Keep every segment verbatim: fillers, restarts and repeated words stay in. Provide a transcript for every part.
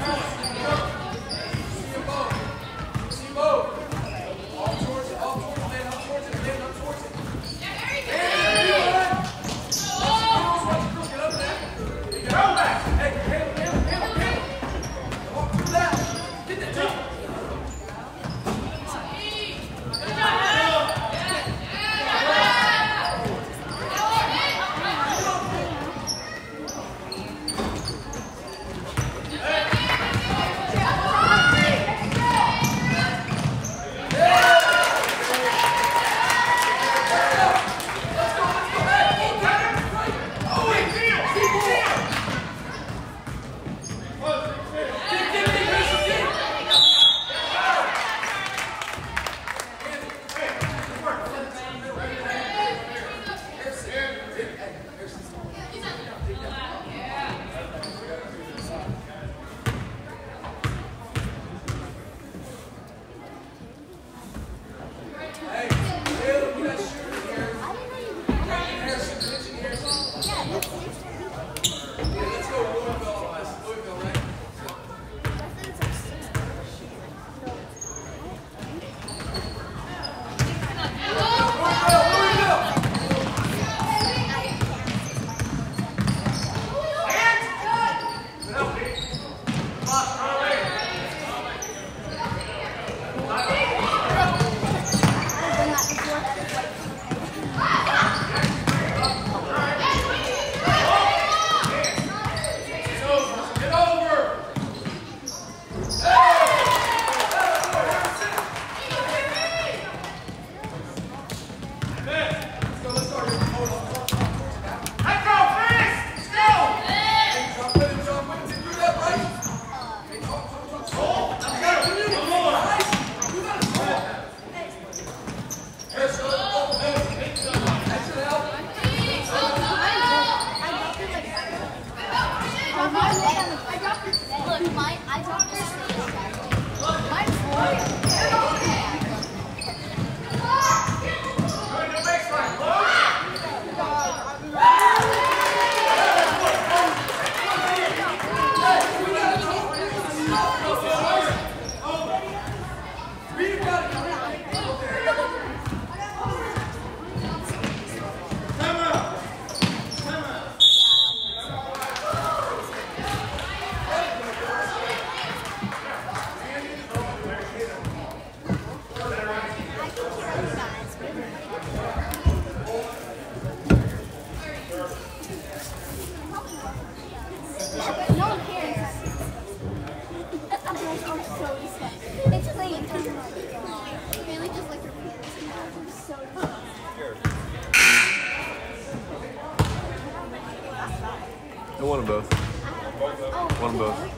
I want them both. Want them both.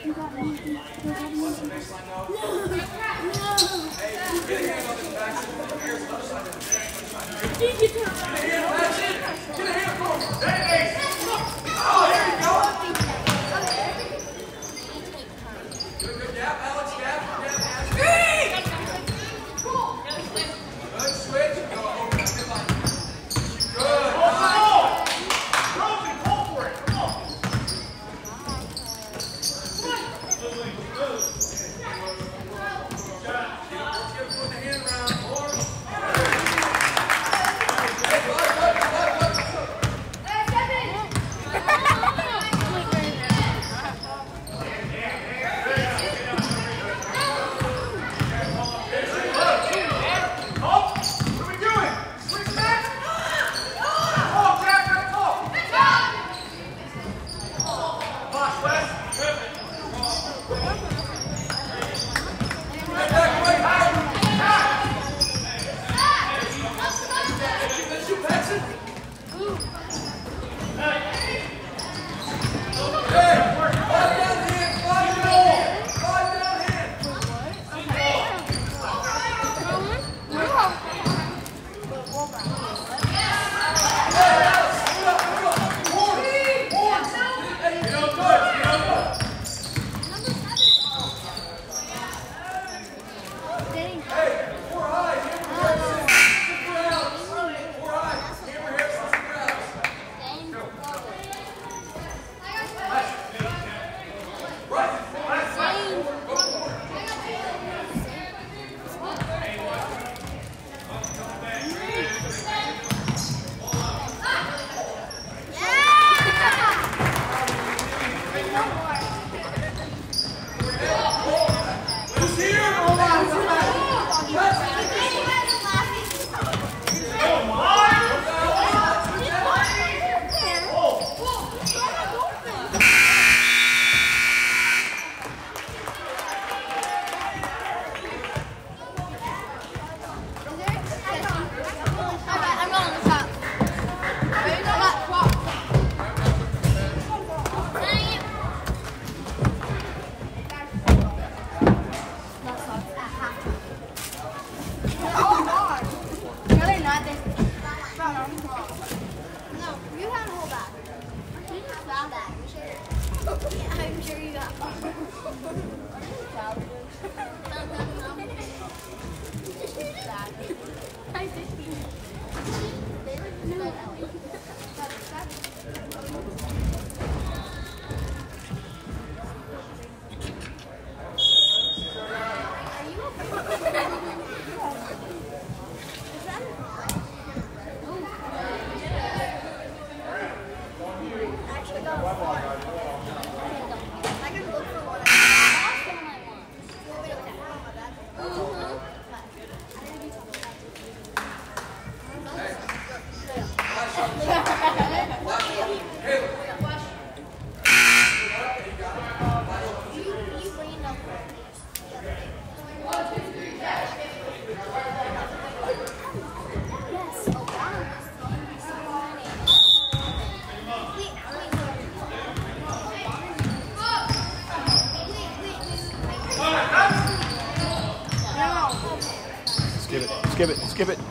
Skip it, skip it.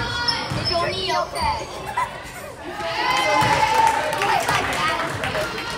Okay.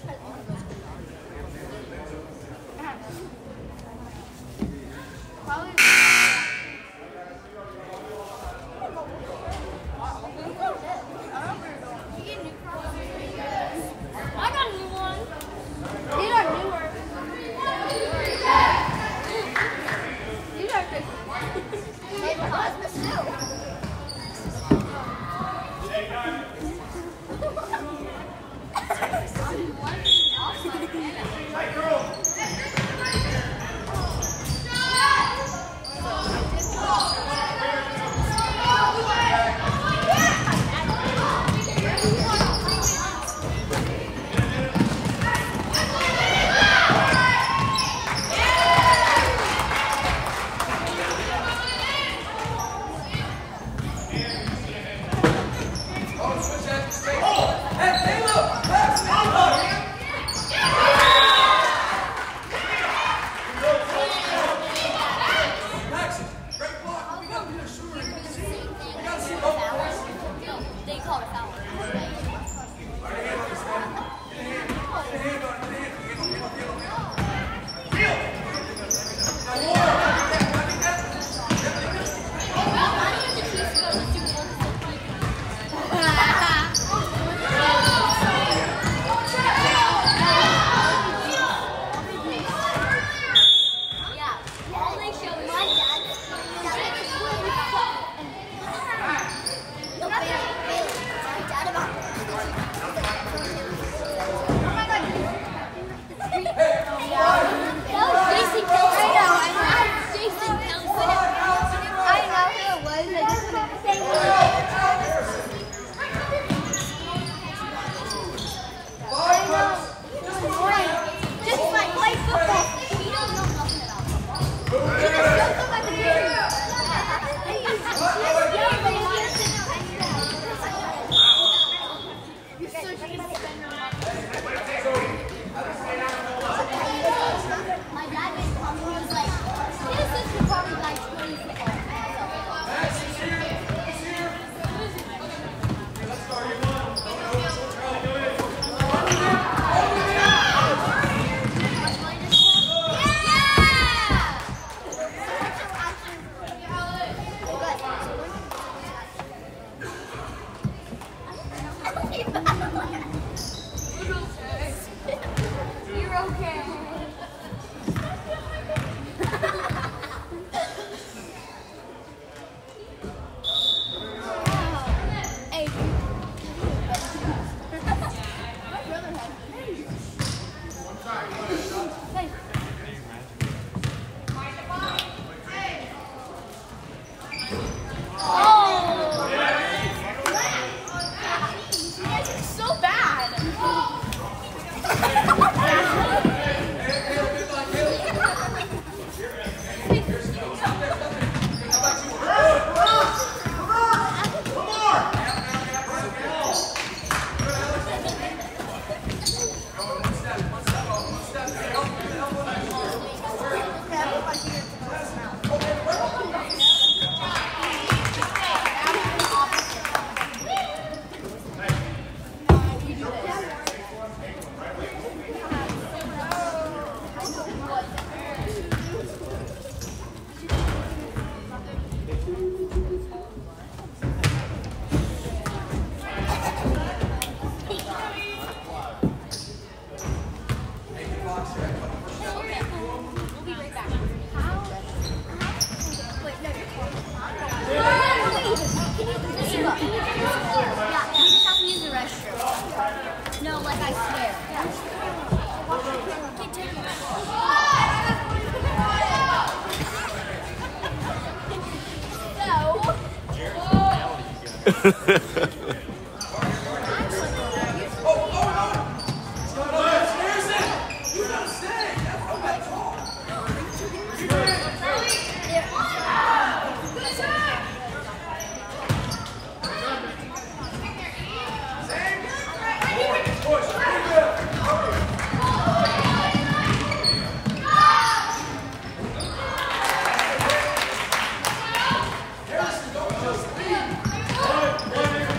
Harrison, don't just leave.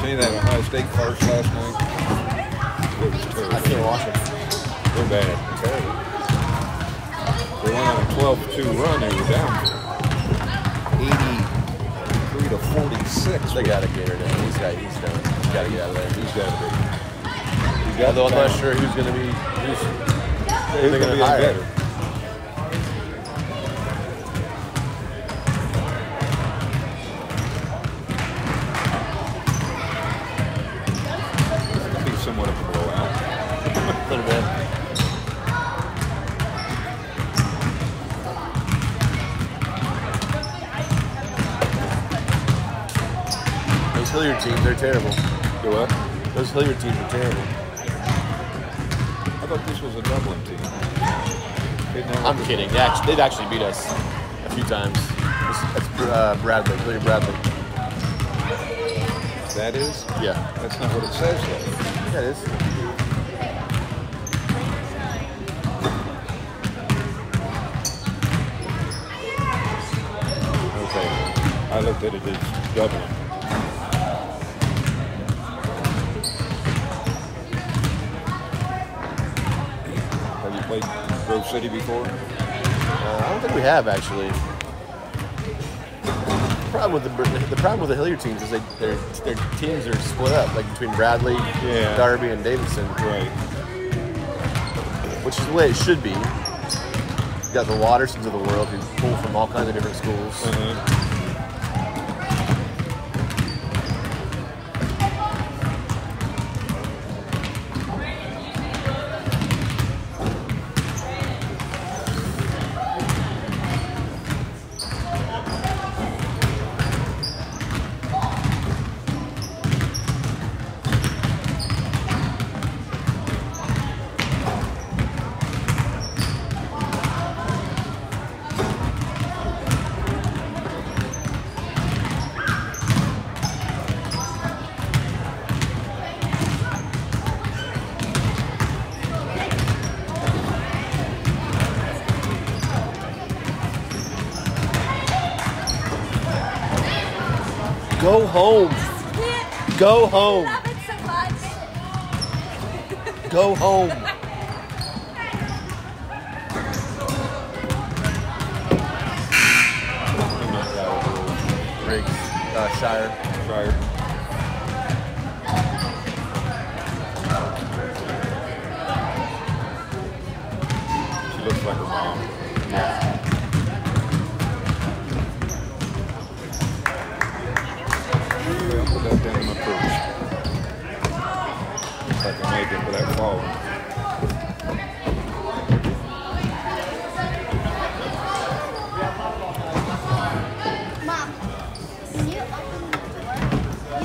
any of that Ohio State first last night? It was terrible. I can't watch it. They're bad. Terrible. They went on a twelve two run. They were down eighty-three to forty-six. They got to get her down. He's got. He's done. He's got to get out of there. He's got to be. He's got Although I'm not talent. sure who's going to be. Who's, Who's going to be hire. better? Be somewhat of a blowout. A little bit. Those Hilliard teams, they're terrible. Do what? Those Hilliard teams are terrible. I thought this was a Dublin team. Didn't I'm kidding. They actually, they've actually beat us a few times. That's uh, Bradley, Hilliard Bradley. That is? Yeah. That's not what it says, though. Yeah, it is. Okay. I looked at it as Dublin. Have you played Grove City before? Uh, I don't think we have actually. The problem with the the problem with the Hilliard teams is they their their teams are split up, like between Bradley, Yeah. Darby, and Davidson, Right. which is the way it should be. You got the Wattersons of the world who pull from all kinds of different schools. Uh-huh. Go home. Go home. I love it so much. Go home. Riggs, uh, Shire. Shire. She looks like her mom. Well, put that down in my purse. Looks like I made it for that fall. Mom, can you open the door?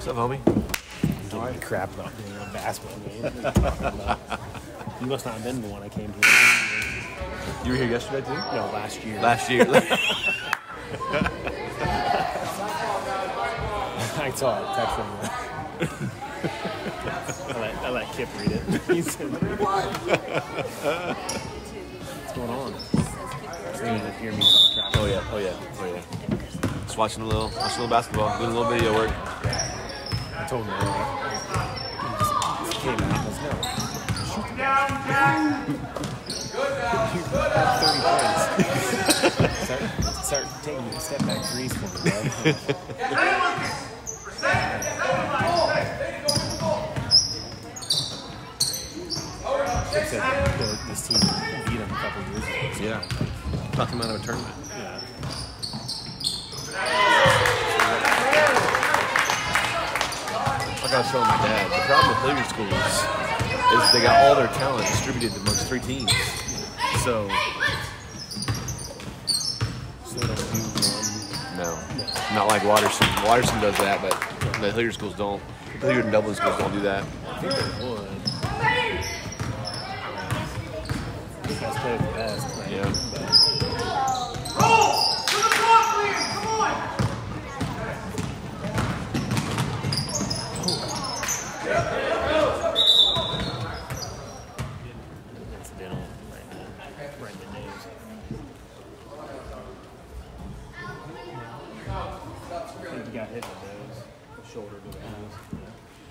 What's up, homie? Giving me crap about being a basketball game. You must not have been the one I came here. You were here yesterday too? No, last year. Last year. I saw it. Text from I let, I let Kip read it. He said, what? What's going on? So you didn't hear me talk crap. Oh yeah, oh yeah, oh yeah. Just watching a little, watching a little basketball, doing a little video work. I told him earlier. He just, just came out and was no. Shoot the ball. thirty points. start, start taking a step back threes for me, bro. They said that this team beat them a couple years ago. Yeah. Knocked him out of a tournament. Yeah. Like I was telling my dad, the problem with Hilliard schools is they got all their talent distributed amongst three teams. So, So they don't do one. no. Not like Watterson. Watterson does that, but the Hilliard schools don't. The Hilliard and Dublin schools don't do that. I think they would. The best player the best, right? Yeah. But incidental right now. Right in the names. I think he got hit in the nose. The shoulder to the nose. Yeah.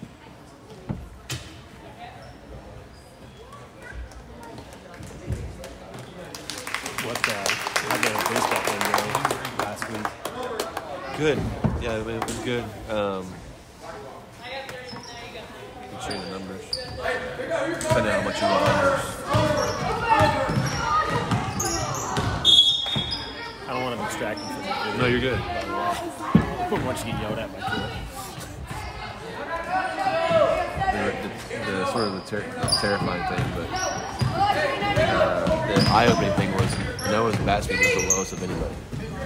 What uh, how'd the baseball game go last week? Good. Yeah, it was good. Um, can show you the numbers. Depending on how much you want numbers. I don't want to distract you from the video. No, you're good. I wouldn't want you to get yelled at by kid. The, the, the sort of the, ter- the terrifying thing, but uh, the eye-opening thing was Noah's bat speed was the lowest of anybody.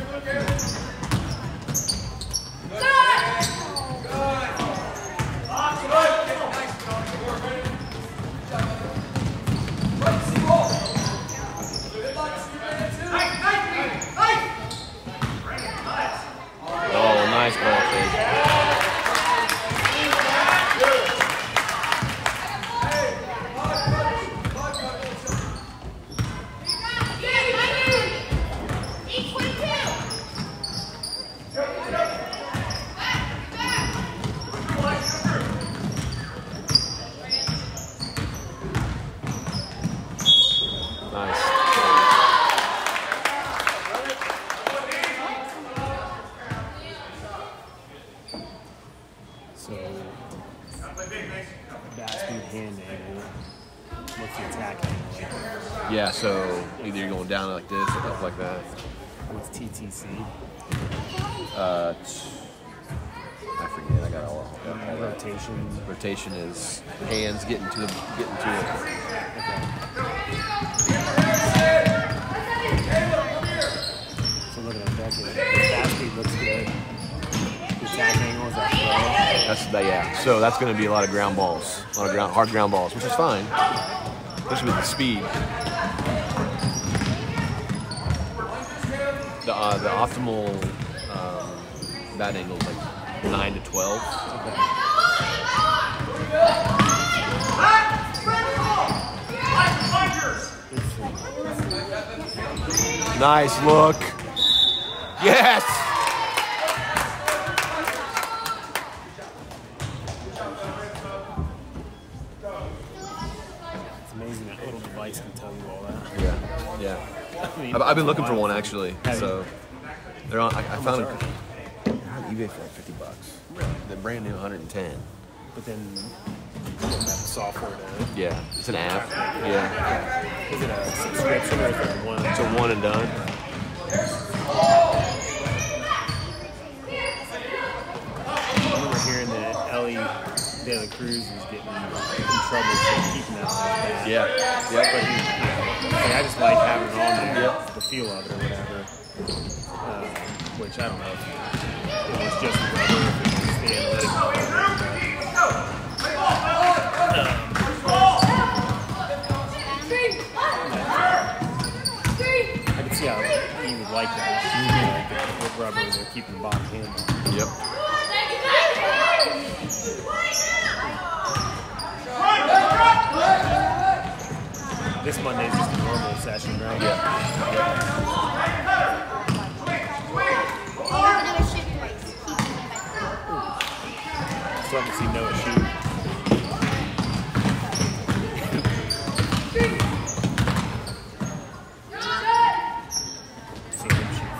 Oh, nice ball fake. Nice. So, bat speed, hand angle. What's the attack angle? Yeah, so either you're going down like this or up like that. What's T T C? Uh, t- I forget. I got all, all that. Rotation. Rotation is hands getting to the getting to it. Okay. So looking at that, the bat speed looks good. The attack angle is that slow. That's that. Yeah. So that's going to be a lot of ground balls, a lot of ground, hard ground balls, which is fine, especially with the speed. The uh, the optimal um, bat angle is like nine to twelve. Nice look. Yes. It's amazing that little device can tell you all that. Yeah. Yeah. I mean, I've, I've been it's looking for wild. one actually. Have you? So they're on. I, I found much it on eBay for like fifty bucks. They're brand new, one hundred ten. But then you have software to. Yeah, it's an app. Yeah, Is it a subscription or is it one? it's a one and done. I remember hearing that Ellie De La Cruz was getting in trouble for keeping that on his back. Yeah, But yeah. he, like, I just like having it on there, Yep. the feel of it or whatever. Uh, which I don't know if it was just rubber, if it was the analytics. like that. Mm-hmm. Like the, with rubber, they're keeping the bottom handle. Yep. This Monday is just a normal session, right? Yeah. Still haven't seen Noah shoot. Seen him shoot.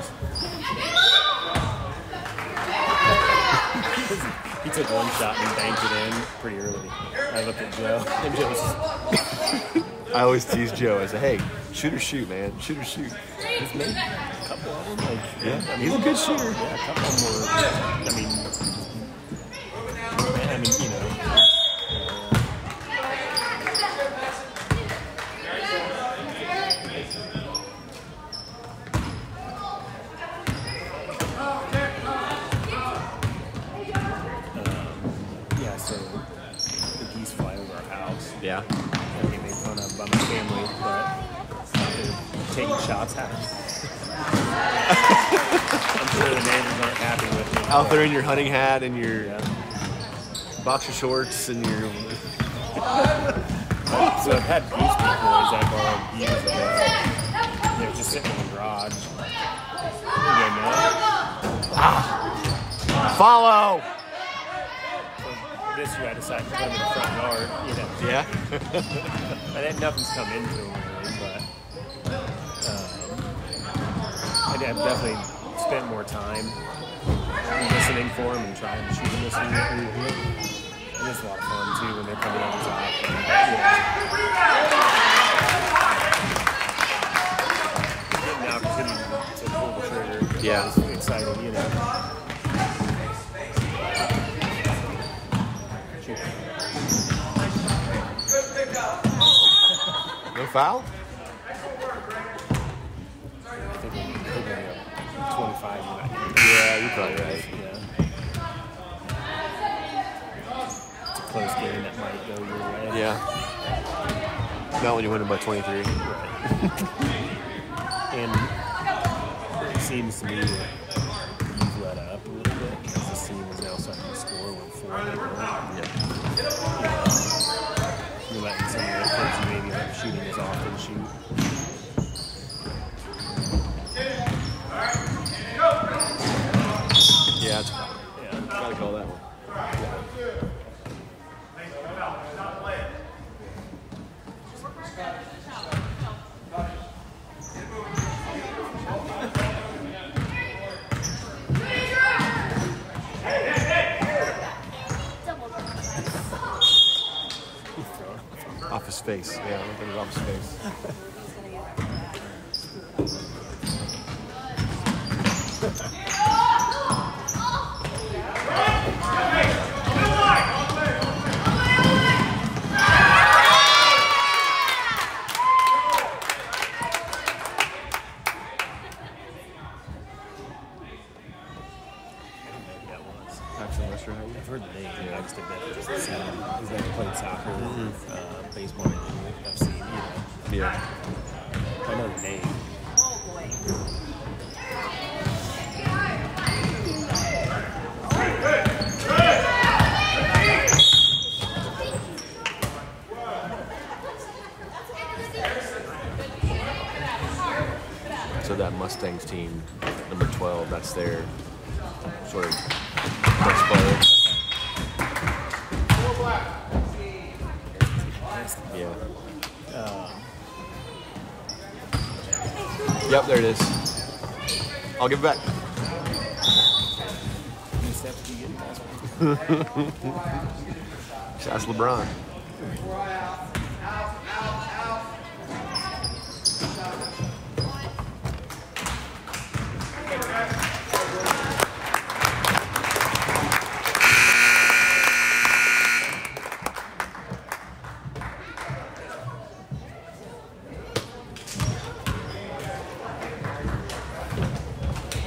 He took one shot and banked it in pretty early. I looked at Joe, and Joe was I always tease Joe. I say, hey, shoot or shoot, man. Shoot or shoot. He's made a couple of them. Like, Yeah, I mean, he's a good shooter. Yeah, a couple of them were, I mean, I mean, you know. Um, yeah, so the geese fly over our house. Yeah. And they made fun of by my family, but they're taking shots at us. I'm sure the neighbors aren't happy with me. Out there in your hunting hat and your Yeah. boxer shorts and your. So I've had goose boys I borrowed years ago. They're just sitting in the garage. There you go, Noah. Follow! So this year I decided to put them in the front yard, you know. Yeah. I didn't, nothing's come into them really, but um, I did- I've definitely spent more time listening for them and trying to shoot them this year. And it's a lot of fun too when they're coming on top. And, you know, getting the opportunity to pull the trigger. Yeah. It's exciting, you know. Shoot. No foul? I think we- I think we're gonna go twenty-five. We're not getting Yeah, you're probably right. Yeah. It's a close game that might go your way. Yeah. Not when you're winning by twenty-three. And it seems to me that you've let up a little bit because this team is now starting to score with four in a row. Yeah. You're letting some of the kids who maybe aren't shooting as often shoot. Yeah, it's foul. Yeah. Gotta call that one. Off his face. Yeah, I think it was off his face. That was. Actually, Western Heights. I've heard the name. Yeah. I just didn't know if it was the same. He's like played soccer, uh, baseball. I've seen, you know. Yeah. I know the name. So that Mustangs team, number twelve, that's their sort of best player. Yeah. Yep, there it is. I'll give it back. Just ask LeBron.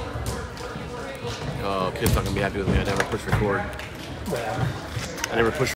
Oh, kid's not gonna be happy with me. I never push record. I never push